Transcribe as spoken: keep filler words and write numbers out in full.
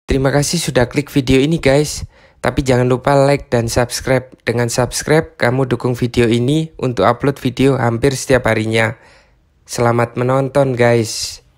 Terima kasih sudah klik video ini guys. Tapi jangan lupa like dan subscribe. Dengan subscribe, kamu dukung video ini untuk upload video hampir setiap harinya. Selamat menonton guys.